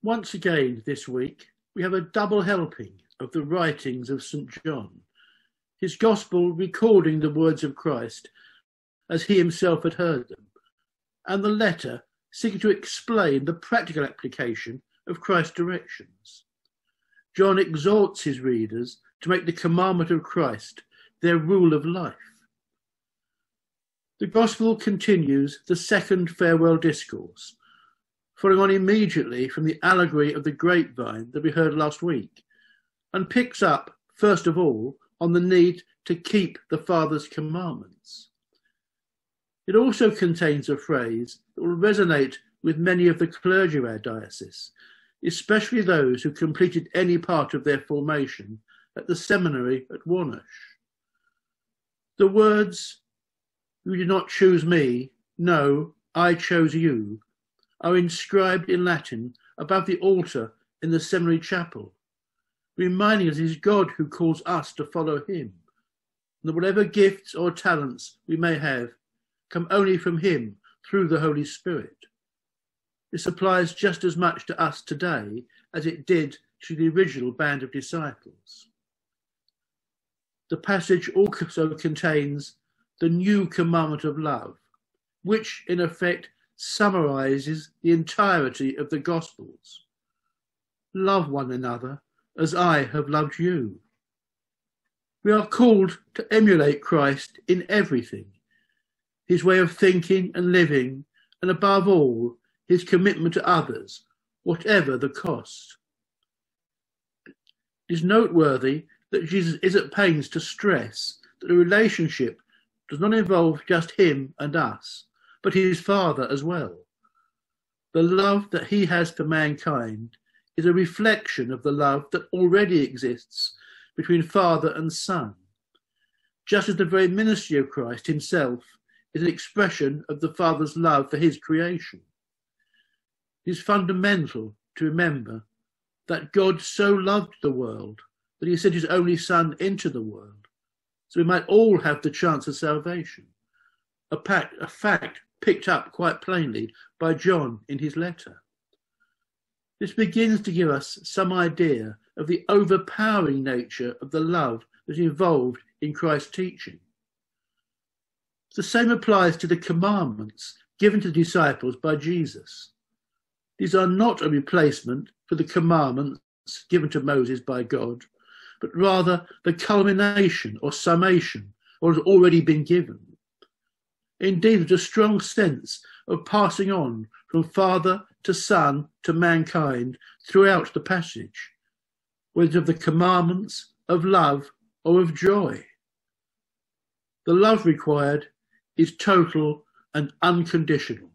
Once again this week, we have a double helping of the writings of St. John, his Gospel recording the words of Christ as he himself had heard them, and the letter seeking to explain the practical application of Christ's directions. John exhorts his readers to make the commandment of Christ their rule of life. The Gospel continues the second farewell discourse, following on immediately from the allegory of the grapevine that we heard last week, and picks up, first of all, on the need to keep the Father's commandments. It also contains a phrase that will resonate with many of the clergy of our diocese, especially those who completed any part of their formation at the seminary at Warnosh. The words, "You did not choose me, no, I chose you," are inscribed in Latin above the altar in the seminary chapel, reminding us it is God who calls us to follow him, and that whatever gifts or talents we may have come only from him through the Holy Spirit. This applies just as much to us today as it did to the original band of disciples. The passage also contains the new commandment of love, which in effect summarizes the entirety of the Gospels. Love one another as I have loved you. We are called to emulate Christ in everything, his way of thinking and living, and above all, his commitment to others, whatever the cost. It is noteworthy that Jesus is at pains to stress that the relationship does not involve just him and us, but his Father as well. The love that he has for mankind is a reflection of the love that already exists between Father and Son, just as the very ministry of Christ himself is an expression of the Father's love for his creation. It is fundamental to remember that God so loved the world that he sent his only Son into the world, so we might all have the chance of salvation, a fact picked up quite plainly by John in his letter. This begins to give us some idea of the overpowering nature of the love that is involved in Christ's teaching. The same applies to the commandments given to the disciples by Jesus. These are not a replacement for the commandments given to Moses by God, but rather the culmination or summation of what has already been given. Indeed, there's a strong sense of passing on from Father to Son to mankind throughout the passage, whether of the commandments, of love, or of joy. The love required is total and unconditional.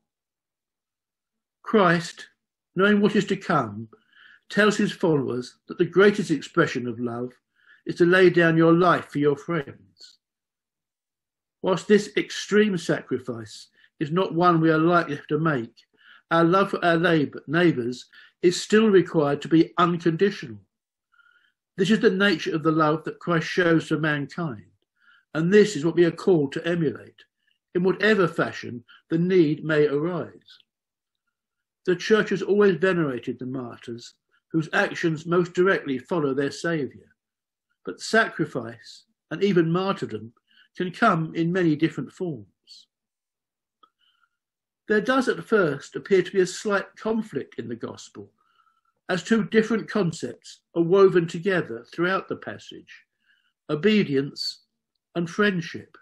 Christ, knowing what is to come, tells his followers that the greatest expression of love is to lay down your life for your friends. Whilst this extreme sacrifice is not one we are likely to make, our love for our neighbours is still required to be unconditional. This is the nature of the love that Christ shows to mankind, and this is what we are called to emulate, in whatever fashion the need may arise. The Church has always venerated the martyrs, whose actions most directly follow their Saviour, but sacrifice, and even martyrdom, can come in many different forms. There does at first appear to be a slight conflict in the Gospel, as two different concepts are woven together throughout the passage: obedience and friendship.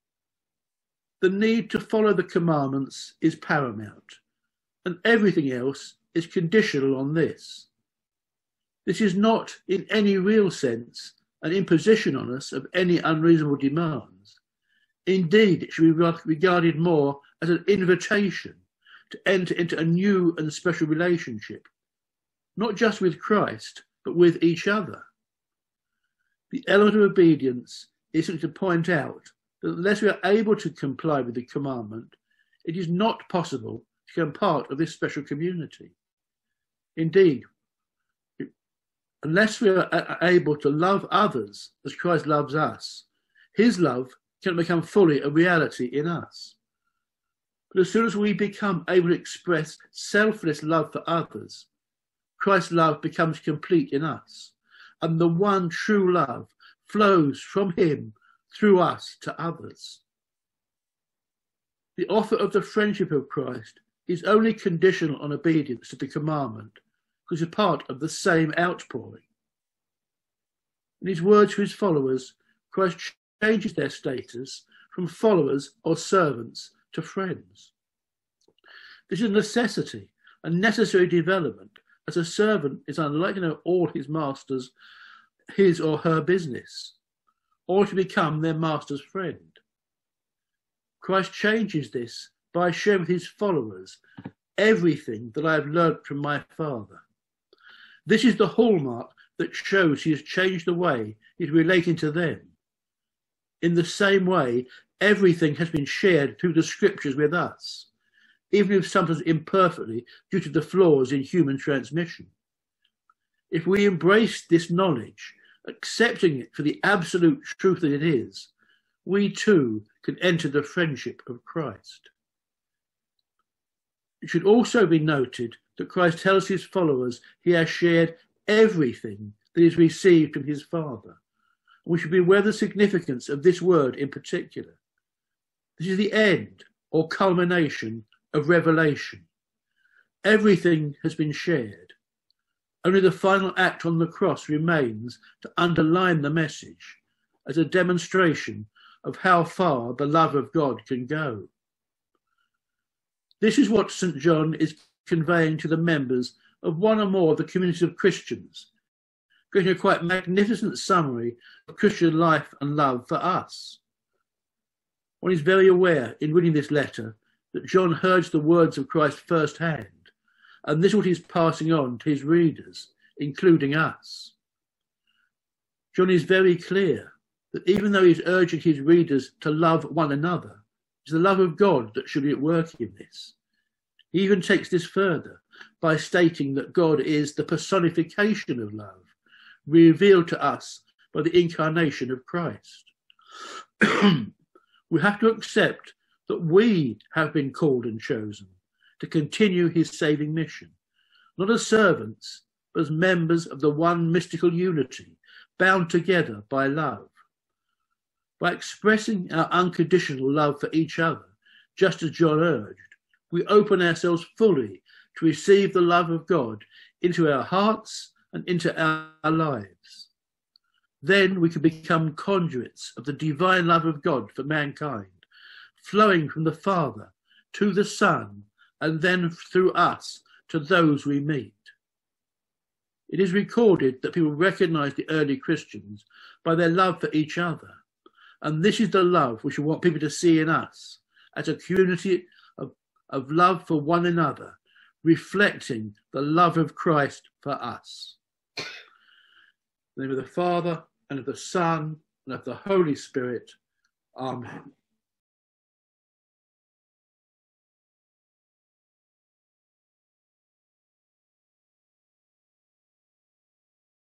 The need to follow the commandments is paramount, and everything else is conditional on this. This is not in any real sense an imposition on us of any unreasonable demands. Indeed, it should be regarded more as an invitation to enter into a new and special relationship, not just with Christ, but with each other. The element of obedience is to point out that unless we are able to comply with the commandment, it is not possible to become part of this special community. Indeed, unless we are able to love others as Christ loves us, his love cannot become fully a reality in us. But as soon as we become able to express selfless love for others, Christ's love becomes complete in us, and the one true love flows from him through us to others. The offer of the friendship of Christ is only conditional on obedience to the commandment, because it's part of the same outpouring. In his words to his followers, Christ changes their status from followers or servants to friends. This is a necessity, a necessary development, as a servant is unlikely to know all his master's, his or her business, or to become their master's friend. Christ changes this by sharing with his followers everything that I have learnt from my Father. This is the hallmark that shows he has changed the way he's relating to them. In the same way, everything has been shared through the scriptures with us, even if sometimes imperfectly due to the flaws in human transmission. If we embrace this knowledge, accepting it for the absolute truth that it is, we too can enter the friendship of Christ. It should also be noted that Christ tells his followers he has shared everything that he's received from his Father. We should be aware of the significance of this word in particular. This is the end or culmination of revelation. Everything has been shared. Only the final act on the cross remains to underline the message as a demonstration of how far the love of God can go. This is what St. John is conveying to the members of one or more of the communities of Christians, creating a quite magnificent summary of Christian life and love for us. One is very aware in reading this letter that John heard the words of Christ firsthand, and this is what he's passing on to his readers, including us. John is very clear that even though he's urging his readers to love one another, it's the love of God that should be at work in this. He even takes this further by stating that God is the personification of love, revealed to us by the incarnation of Christ. We have to accept that we have been called and chosen to continue his saving mission, not as servants, but as members of the one mystical unity, bound together by love. By expressing our unconditional love for each other, just as John urged, we open ourselves fully to receive the love of God into our hearts and into our lives. Then we can become conduits of the divine love of God for mankind, flowing from the Father to the Son, and then through us to those we meet. It is recorded that people recognized the early Christians by their love for each other, and this is the love which we want people to see in us, as a community of love for one another, reflecting the love of Christ for us. In the name of the Father, and of the Son, and of the Holy Spirit. Amen.